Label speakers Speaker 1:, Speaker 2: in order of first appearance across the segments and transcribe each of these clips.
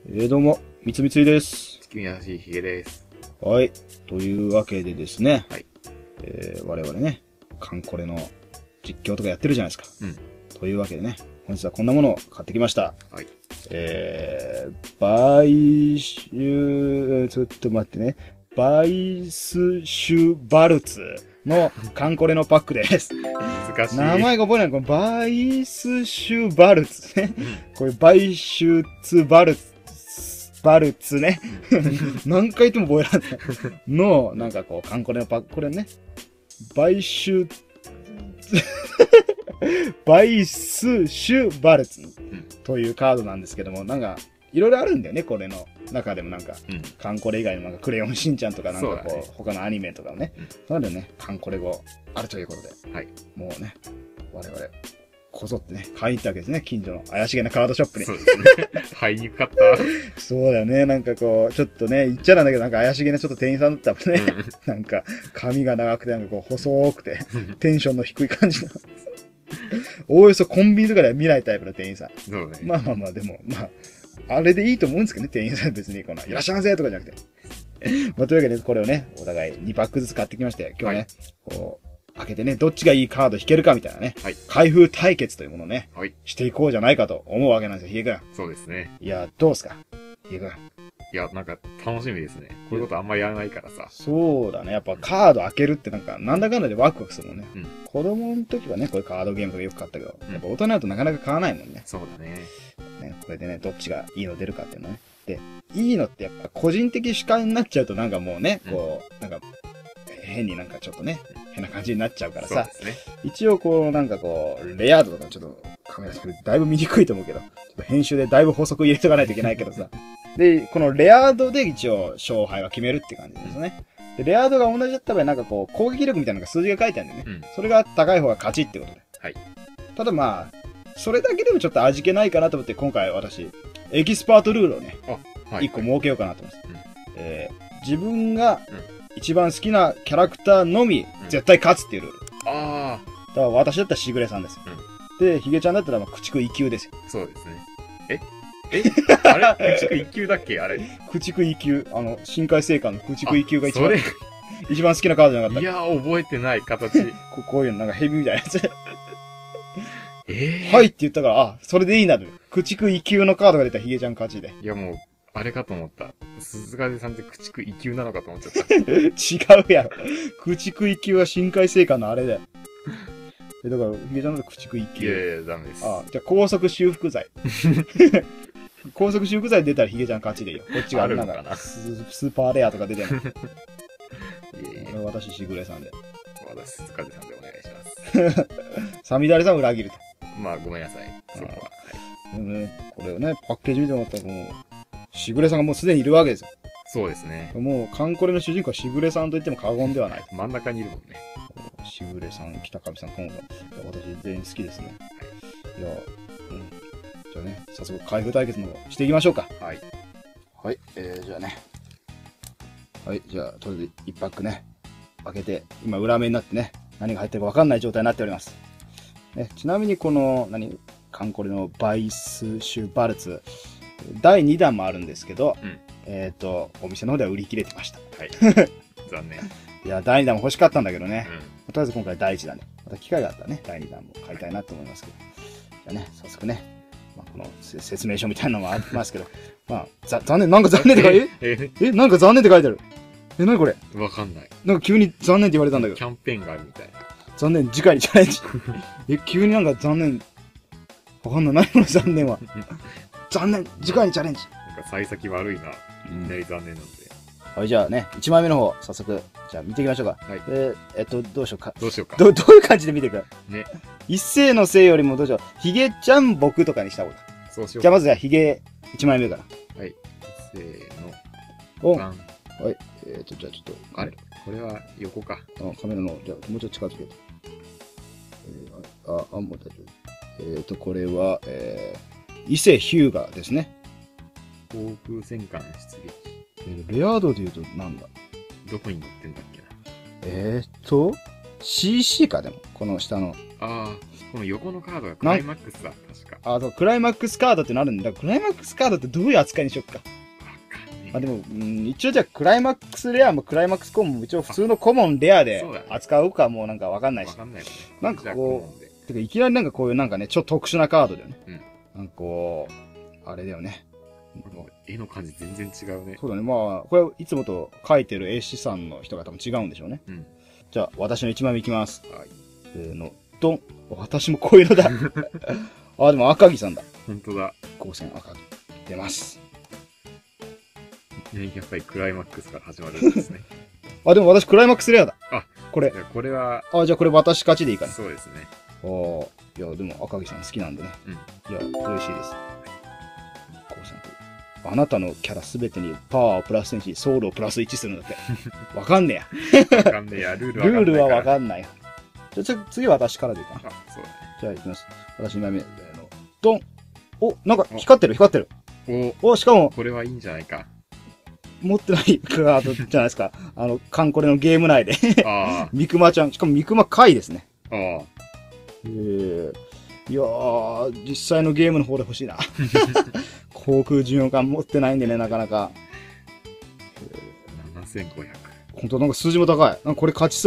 Speaker 1: どうも、みつみついです。
Speaker 2: 月見やしいひげです。
Speaker 1: はい。というわけでですね。
Speaker 2: はい。
Speaker 1: 我々ね、カンコレの実況とかやってるじゃないですか。
Speaker 2: うん。
Speaker 1: というわけでね、本日はこんなものを買ってきました。
Speaker 2: はい。
Speaker 1: 買収、ちょっと待ってね。バイスシュバルツのカンコレのパックです。
Speaker 2: 難しい。
Speaker 1: 名前が覚えない。このバイスシュバルツね。これバイシュツバルツね。何回言っても覚えられない。の、なんかこう、カンコレのパック、これね。バイスシュバルツというカードなんですけども、なんか、いろいろあるんだよね、これの中でもなんか、カンコレ以外のなんか、クレヨンしんちゃんとかなんかこう、
Speaker 2: ね、
Speaker 1: 他のアニメとかもね、そういうのね、カンコレ語あるということで、
Speaker 2: はい。
Speaker 1: もうね、我々、こぞってね、買いに行ったわけですね、近所の怪しげなカードショップに。
Speaker 2: そうですね。買いにくかった。
Speaker 1: そうだよね、なんかこう、ちょっとね、言っちゃなんだけど、なんか怪しげなちょっと店員さんだったもんね。なんか、髪が長くて、なんかこう、細くて、テンションの低い感じの。おおよそコンビニとかでは見ないタイプの店員さん。
Speaker 2: そうね。
Speaker 1: まあまあまあ、でも、まあ、あれでいいと思うんですけどね、店員さん別にこの、いらっしゃいませとかじゃなくて。まあ、というわけで、これをね、お互い2パックずつ買ってきまして、今日ね、こう、開けてね、どっちがいいカード引けるかみたいなね、
Speaker 2: はい。
Speaker 1: 開封対決というものをね、
Speaker 2: はい。
Speaker 1: していこうじゃないかと思うわけなんですよ、ヒゲ君。
Speaker 2: そうですね。
Speaker 1: いや、どうすかヒゲ君。
Speaker 2: いや、なんか楽しみですね。こういうことあんまやらないからさ。
Speaker 1: そうだね。やっぱカード開けるってなんか、なんだかんだでワクワクするもんね。
Speaker 2: うん。
Speaker 1: 子供の時はね、こういうカードゲームとかよく買ったけど、やっぱ大人だとなかなか買わないもんね。
Speaker 2: そうだね。
Speaker 1: ね、これでね、どっちがいいの出るかっていうのね。で、いいのってやっぱ個人的主観になっちゃうとなんかもうね、こう、なんか、変になんかちょっとね、変な感じになっちゃうからさ。
Speaker 2: そうですね。
Speaker 1: 一応こう、なんかこう、レア度とかちょっとカメラ作るだいぶ見にくいと思うけど、ちょっと編集でだいぶ補足入れておかないといけないけどさ。で、このレア度で一応勝敗は決めるって感じですね。で、レア度が同じだった場合、なんかこう、攻撃力みたいなのが数字が書いてあるんだよね。それが高い方が勝ちってことで。
Speaker 2: はい。
Speaker 1: ただまあ、それだけでもちょっと味気ないかなと思って、今回私、エキスパートルールをね、一個設けようかなと思います。自分が一番好きなキャラクターのみ、絶対勝つっていうルール。
Speaker 2: ああ。
Speaker 1: だから私だったらしぐれさんです。で、ヒゲちゃんだったらまあ駆逐1級ですよ。
Speaker 2: そうですね。あれ駆逐1級だっけあれ。
Speaker 1: 駆逐1級。深海生還の駆逐1級が一番、
Speaker 2: それ
Speaker 1: 一番好きなカードじゃなかった。
Speaker 2: いやー、覚えてない形。
Speaker 1: こういうのなんかヘビみたいなやつ。
Speaker 2: はい
Speaker 1: って言ったから、あ、それでいいなと。駆逐1級のカードが出たらヒゲちゃん勝ちで。
Speaker 2: いやもう、あれかと思った。鈴風さんって駆逐1級なのかと思っちゃった。
Speaker 1: 違うやろ。駆逐1級は深海生還のあれだよ。だから、ヒゲちゃんだと駆逐1級。
Speaker 2: いやいや、ダメです。
Speaker 1: あ、じゃあ高速修復剤。高速修復剤出たらヒゲちゃん勝ちでいいよ。こっちがなんかスーパーレアとか出てない。私、しぐれさんで。
Speaker 2: 私、鈴風さんでお願いします。
Speaker 1: サミダレさんを裏切ると。
Speaker 2: まあ、ごめんなさい。そこは。
Speaker 1: はい。ね、これをね、パッケージ見てもらったらもう、しぐれさんがもうすでにいるわけですよ。
Speaker 2: そうですね。
Speaker 1: もう、カンコレの主人公はしぐれさんと言っても過言ではない。
Speaker 2: 真ん中にいるもんね。
Speaker 1: しぐれさん、北上さん、今後。私、全員好きですね。いや、じゃあね、早速、開封対決の方していきましょうか。
Speaker 2: はい。
Speaker 1: はい、じゃあね。はい、じゃあ、とりあえず1パックね、開けて、今、裏目になってね、何が入ってるか分かんない状態になっております。ね、ちなみに、この、カンコレのバイスシュバルツ、第2弾もあるんですけど、お店の方では売り切れてました。
Speaker 2: はい。残念。
Speaker 1: いや、第2弾も欲しかったんだけどね。とりあえず今回第1弾で、また機会があったらね、第2弾も買いたいなと思いますけど。じゃあね、早速ね、まあ、この説明書みたいなのもありますけど、まあ、残念、なんか残念って書いてなんか残念って書いてある。何これ
Speaker 2: わかんない。
Speaker 1: なんか急に残念って言われたんだけど。
Speaker 2: キャンペーンがあるみたい。
Speaker 1: 残念、次回にチャレンジ。急になんか残念。わかんない。何この残念は。残念、次回にチャレンジ。
Speaker 2: なんか幸先悪いな。いきなり残念なんで。
Speaker 1: はい、じゃあね、1枚目の方、早速、じゃあ見ていきましょうか。
Speaker 2: はい。
Speaker 1: どうしようか。
Speaker 2: どうしようか。
Speaker 1: どういう感じで見ていくか。
Speaker 2: ね。
Speaker 1: 一斉のせいよりもどうしよう。ヒゲちゃん僕とかにした方がいい。
Speaker 2: そうしよう。
Speaker 1: じゃあまずはヒゲ1枚目から。
Speaker 2: はい。せー
Speaker 1: お
Speaker 2: の。
Speaker 1: はい。じゃあちょっと。
Speaker 2: あれこれは横か。
Speaker 1: カメラの、じゃあもうちょっと近づけて。もう大丈夫。これは、伊勢ヒューガですね。
Speaker 2: 航空戦艦出撃。
Speaker 1: レア度で言うとなんだ
Speaker 2: どこに乗ってんだっけな。
Speaker 1: CC かでも。この下の。
Speaker 2: ああ、この横のカードがクライマックスだ、確か。
Speaker 1: あと、クライマックスカードってなるんだ。クライマックスカードってどういう扱いにしよっか。
Speaker 2: わかんね
Speaker 1: まあでも、一応じゃあ、クライマックスレアもクライマックスコモンも一応普通のコモンレアで
Speaker 2: そうだね
Speaker 1: 扱うかもうなんかわかんないし
Speaker 2: わ。かんないもんね。
Speaker 1: なんかこう
Speaker 2: じゃあコモンで
Speaker 1: てか、いきなりなんかこういうなんかね、ちょっと特殊なカードだよね。
Speaker 2: うん
Speaker 1: なんかこう、あれだよね。
Speaker 2: もう絵の感じ全然違うね。
Speaker 1: そうだね。まあ、これいつもと書いてる絵師さんの人が多分違うんでしょうね。
Speaker 2: うん。
Speaker 1: じゃあ、私の1枚目いきます。
Speaker 2: はい。
Speaker 1: ドン。私もこういうのだ。あ、でも赤木さんだ。
Speaker 2: ほんとだ。
Speaker 1: 光線赤木。出ます。
Speaker 2: ね、やっぱりクライマックスから始まるんですね。
Speaker 1: あ、でも私クライマックスレアだ。
Speaker 2: あ、
Speaker 1: これ
Speaker 2: い。やこれは、
Speaker 1: あ、じゃあこれ私勝ちでいいかな。
Speaker 2: そうですね。
Speaker 1: ああ、いや、でも赤木さん好きなんでね。
Speaker 2: うん。
Speaker 1: いや、嬉しいです。光線あなたのキャラすべてにパワーをプラス1し、ソウルをプラス1するんだって。わかんねえ
Speaker 2: わかんねえや、ルール
Speaker 1: や。ルールはわ
Speaker 2: ん
Speaker 1: かんないよ。じゃあ次は私からでいいかな。
Speaker 2: ない。あ、そうだね。
Speaker 1: じゃあ行きます。私2枚目。ドン。お、なんか光ってる光ってる。お、しかも
Speaker 2: これはいいんじゃないか。
Speaker 1: 持ってないカードじゃないですか。カンコレのゲーム内で。
Speaker 2: あ
Speaker 1: ミクマちゃん。しかもミクマ回ですね。
Speaker 2: あ、ああ。
Speaker 1: いやー、実際のゲームの方で欲しいな。航空巡洋艦持ってないんでね、なかなか。
Speaker 2: 7500。
Speaker 1: ほんとなんか数字も高い。なんかこれ勝ち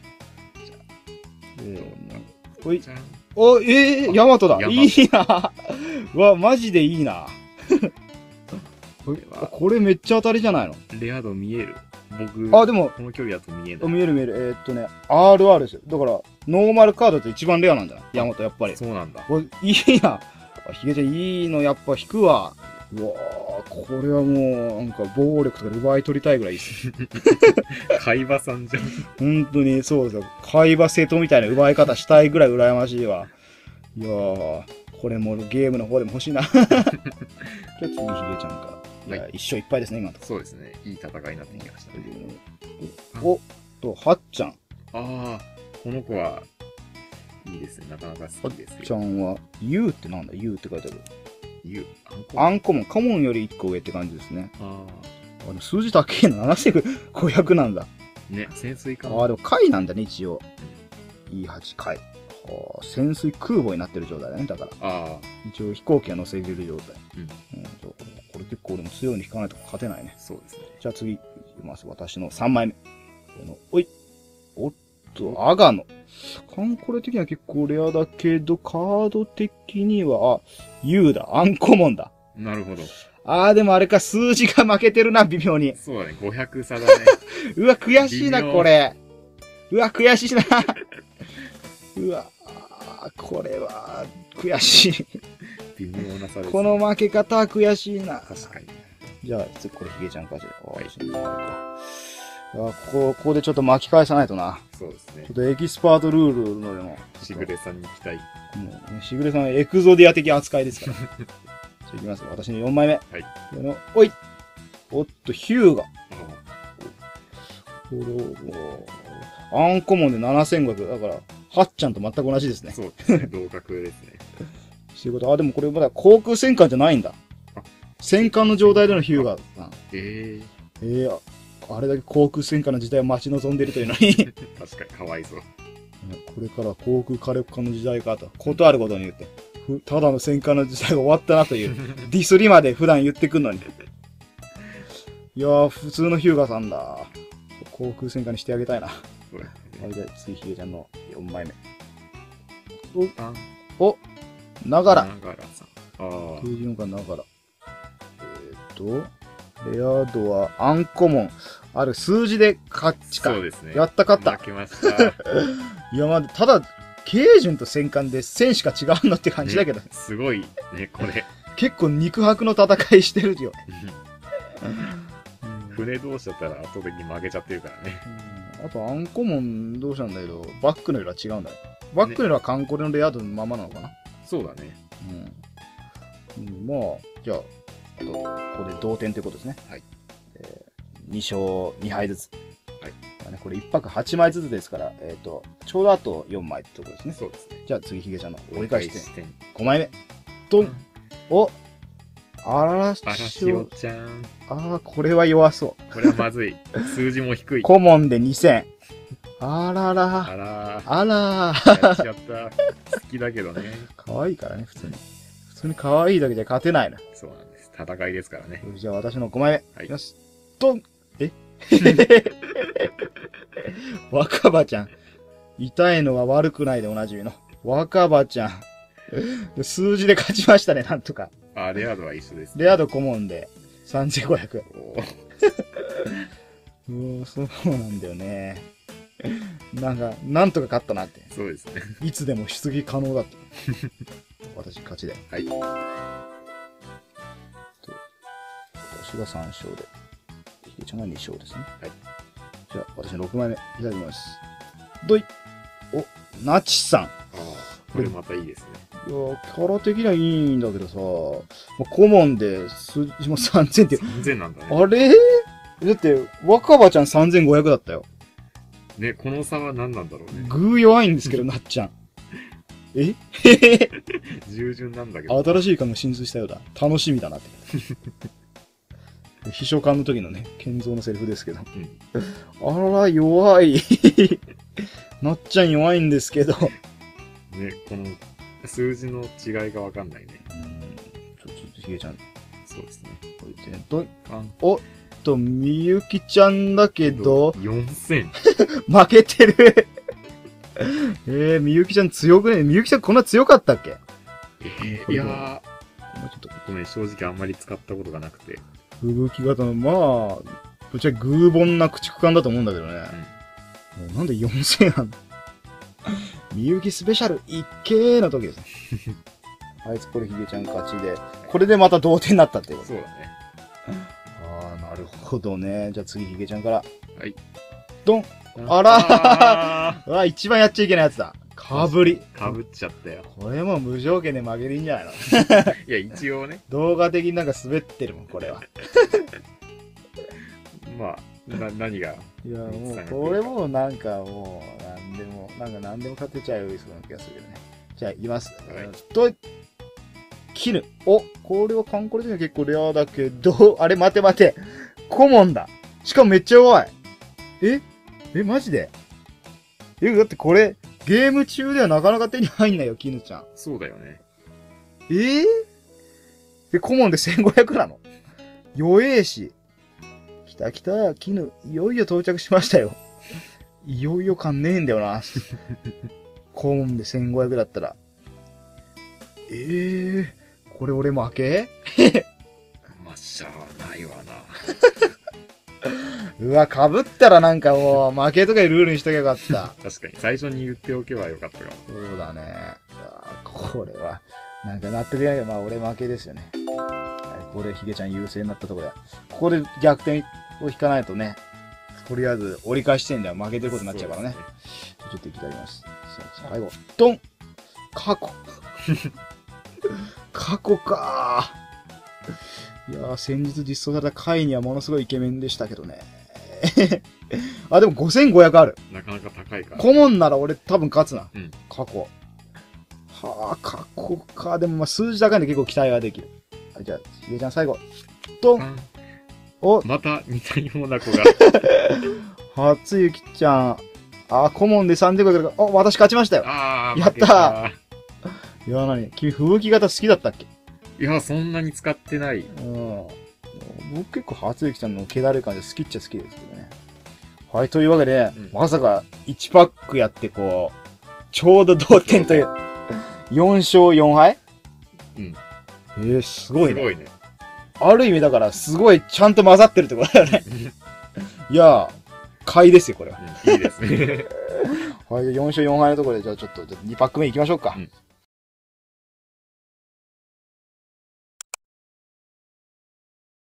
Speaker 1: そう。おい。
Speaker 2: じゃん。
Speaker 1: お、ヤマトだ。
Speaker 2: ヤマト
Speaker 1: いいな。わ、マジでいいな。
Speaker 2: これは
Speaker 1: これめっちゃ当たりじゃないの。
Speaker 2: レア度見える。僕、
Speaker 1: あ、でも、
Speaker 2: この距離だと見えない。
Speaker 1: 見える見える。RR ですよ。だから、ノーマルカードって一番レアなんじゃないヤマト、やっぱり。
Speaker 2: そうなんだ。
Speaker 1: おいいな。あヒゲちゃん、いいのやっぱ引くわ。うわーこれはもう、なんか暴力とかで奪い取りたいぐらいいいっす。
Speaker 2: 海馬さんじゃん。
Speaker 1: 本当にそうですよ。海馬瀬戸みたいな奪い方したいぐらい羨ましいわ。いやー、これもゲームの方でも欲しいな。じゃあ次、ヒゲちゃんから。いや、
Speaker 2: はい
Speaker 1: 一勝いっぱいですね、今のとこ
Speaker 2: そうですね。いい戦いになってきましたね。
Speaker 1: おはっちゃん。
Speaker 2: ああ、この子は、いいですね。なかなか好きです
Speaker 1: ちゃ
Speaker 2: よ。
Speaker 1: んは、U ってなんだ ?U って書いてある。
Speaker 2: あんこ
Speaker 1: アンコモン。カモンより1個上って感じですね。
Speaker 2: あ
Speaker 1: あでも数字高いな。7500なんだ。
Speaker 2: あ、ね、潜水艦。
Speaker 1: ああ、でも貝なんだね、一応。E8 貝。はあ、潜水空母になってる状態だね、だから。
Speaker 2: ああ、
Speaker 1: 一応飛行機が乗せれる状態。
Speaker 2: うん
Speaker 1: そうこれ結構でも強いに引かないと勝てないね。
Speaker 2: そうですね。
Speaker 1: じゃあ次、いきます。私の3枚目。おい。おっと、アガノ。カンコレ的には結構レアだけど、カード的には、U だ。アンコモンだ。
Speaker 2: なるほど。
Speaker 1: でもあれか、数字が負けてるな、微妙に。
Speaker 2: そうだね、500差だね。
Speaker 1: うわ、悔しいな、
Speaker 2: 微妙
Speaker 1: これ。うわ、悔しいな。うわ、これは、悔しい。
Speaker 2: 微妙な差です、ね。
Speaker 1: この負け方は悔しいな。
Speaker 2: 確かに。
Speaker 1: じゃあ、次これヒゲちゃんかしら。
Speaker 2: はい
Speaker 1: ここでちょっと巻き返さないとな。
Speaker 2: そうですね
Speaker 1: ちょっ。とエキスパートルールのでも。
Speaker 2: しぐれさんに期待。
Speaker 1: もうね、しぐれさんはエクゾディア的扱いですから。じゃあいきますよ。私の4枚目。
Speaker 2: はい。
Speaker 1: おい。おっと、ヒューガ。
Speaker 2: あ
Speaker 1: これを、アンコモンで7500。だから、ハッちゃんと全く同じですね。
Speaker 2: そうですね、同格ですね。
Speaker 1: そういうこと。でもこれまだ航空戦艦じゃないんだ
Speaker 2: あ。
Speaker 1: 戦艦の状態でのヒューガさん。あれだけ航空戦艦の時代を待ち望んでいるというのに
Speaker 2: 確かにかわいそう。
Speaker 1: これから航空火力化の時代かと、ことあることに言って、ただの戦艦の時代が終わったなという、ディスりまで普段言ってくんのに。いやー、普通のヒューガさんだ。航空戦艦にしてあげたいな。
Speaker 2: そうだね。
Speaker 1: じゃあ次、ヒゲちゃんの4枚目。
Speaker 2: あ
Speaker 1: ながら。
Speaker 2: ながらさん。ああ。
Speaker 1: 空時4巻ながら。レア度はアンコモン。ある数字で勝ちか。
Speaker 2: そうですね。
Speaker 1: やった勝った。
Speaker 2: 負けました。
Speaker 1: いや、ただ、軽巡と戦艦で1000しか違うのって感じだけど、
Speaker 2: ねすごいね、これ。
Speaker 1: 結構肉薄の戦いしてるよ。
Speaker 2: 船同士だったら圧倒的に負けちゃってるからね。
Speaker 1: あと、アンコモンどうしたんだけど、バックの色は違うんだよ。バックの色はカンコレのレア度のままなのかな。
Speaker 2: そうだね。
Speaker 1: まあ、じゃあ、ここで同点ということですね。
Speaker 2: はい。
Speaker 1: 2勝2敗ずつ。
Speaker 2: はい。
Speaker 1: これ1泊8枚ずつですから、ちょうどあと4枚ってところですね。
Speaker 2: そうですね。
Speaker 1: じゃあ次、ヒゲちゃんの折り返し点。
Speaker 2: 点。
Speaker 1: 5枚目。ドン。おあらし
Speaker 2: あらしおちゃん。
Speaker 1: これは弱そう。
Speaker 2: これはまずい。数字も低い。
Speaker 1: コモンで2000。 あら
Speaker 2: あ
Speaker 1: ら。
Speaker 2: ら
Speaker 1: あら
Speaker 2: ー、やっちゃった。好きだけどね。
Speaker 1: 可愛いからね、普通に。普通に可愛いだけじゃ勝てないの。
Speaker 2: そうなんです。戦いですからね。
Speaker 1: じゃあ私の5枚目。
Speaker 2: はい
Speaker 1: いきます。ドン若葉ちゃん。痛いのは悪くないでおなじみの。若葉ちゃん。数字で勝ちましたね、なんとか。
Speaker 2: あ、レア度は一緒です。
Speaker 1: レア度顧問で3500。
Speaker 2: おー
Speaker 1: そうなんだよね。なんとか勝ったなって。
Speaker 2: そうですね。
Speaker 1: いつでも出撃可能だって。私勝ちで。
Speaker 2: はい。
Speaker 1: 私が3勝で、ひげちゃんが2勝ですね。
Speaker 2: はい。
Speaker 1: じゃあ、私の6枚目、いただきます。どいお、ナチさん。
Speaker 2: ああ、これまたいいですね。
Speaker 1: いやー、キャラ的にはいいんだけどさ、顧問で数字も3000って、
Speaker 2: 3000なんだね。
Speaker 1: あれだって、若葉ちゃん3500だったよ。
Speaker 2: ね、この差は何なんだろうね。
Speaker 1: グー弱いんですけど、なっちゃん。え
Speaker 2: 従順なんだけど。
Speaker 1: 新しい感が進出したようだ。楽しみだなって。秘書官の時のね、健三のセリフですけど。
Speaker 2: うん。
Speaker 1: あらら、弱い。なっちゃん弱いんですけど。
Speaker 2: ね、この数字の違いがわかんないね。
Speaker 1: ちょっとひげちゃん、
Speaker 2: そうですね。
Speaker 1: こう言ってど
Speaker 2: あ
Speaker 1: おっと、みゆきちゃんだけど、
Speaker 2: 4000。
Speaker 1: 負けてる。みゆきちゃん強くねみゆきちゃんこんな強かったっけ？
Speaker 2: いや
Speaker 1: もうちょっと、
Speaker 2: ー、ごめん、正直あんまり使ったことがなくて。
Speaker 1: 吹雪型の、まあ、ぶっちゃけグーボンな駆逐艦だと思うんだけどね。もうなんで4000なんだみゆきスペシャルいっけーの時ですね。あいつこれひげちゃん勝ちで、これでまた同点になったってこと。
Speaker 2: そうだね。
Speaker 1: ああ、なるほどね。じゃあ次ひげちゃんから。
Speaker 2: はい。
Speaker 1: ドンあら
Speaker 2: あ
Speaker 1: うわ、一番やっちゃいけないやつだ。かぶり。
Speaker 2: ーかぶっちゃったよ。
Speaker 1: これもう無条件で負けるんじゃないの
Speaker 2: いや、一応ね。
Speaker 1: 動画的になんか滑ってるもん、これは。
Speaker 2: まあ、何が。
Speaker 1: いや、もう、これもうなんかもう、なんでも勝てちゃうような気がするよね。じゃあ、いきます。
Speaker 2: はい
Speaker 1: と、絹。お、これはカンコレ的には結構レアだけど、あれ待て。顧問だ。しかもめっちゃ弱い。マジでだってこれ、ゲーム中ではなかなか手に入んないよ、絹ちゃん。
Speaker 2: そうだよね。
Speaker 1: で、顧問で1500なの弱えし。来た、絹、いよいよ到着しましたよ。いよいよ感ねえんだよな。顧問で1500だったら。これ俺負け
Speaker 2: まあ、しゃあないわな。
Speaker 1: うわ、被ったらなんかもう、負けとかいうルールにしときゃよかった。
Speaker 2: 確かに、最初に言っておけばよかったかも。
Speaker 1: そうだね。これは、なんか納得いかないけど、まあ俺負けですよね。はい、これヒゲちゃん優勢になったところで。ここで逆転を引かないとね、とりあえず折り返し点では負けてることになっちゃうからね。ちょっといただきます。さあ最後、ドン過去過去かいやー、先日実装された回にはものすごいイケメンでしたけどね。あ、でも5500ある。
Speaker 2: なかなか高いから。
Speaker 1: 顧問なら俺多分勝つな。
Speaker 2: うん
Speaker 1: 過去。はあ、過去か。でもまあ数字高いんで結構期待はできる。はい、じゃあ、ひげちゃん最後。ドンお、
Speaker 2: また似たような子が。
Speaker 1: 初ゆきちゃん。あ、顧問で3500だから、私勝ちましたよ。
Speaker 2: あー、
Speaker 1: やったーいや、なに君、吹雪型好きだったっけ？
Speaker 2: いや、そんなに使ってない。
Speaker 1: うん。僕結構初ゆきちゃんの気だるい感じで好きっちゃ好きですけどね。はい、というわけで、まさか1パックやってこう、ちょうど同点という、4勝4敗？
Speaker 2: うん。
Speaker 1: すごいね。
Speaker 2: すごいね。
Speaker 1: ある意味だから、すごいちゃんと混ざってるってことだよね。いやー、買いですよ、これは。
Speaker 2: いいですね。
Speaker 1: はい、4勝4敗のところで、じゃあちょっと2パック目いきましょうか。
Speaker 2: うん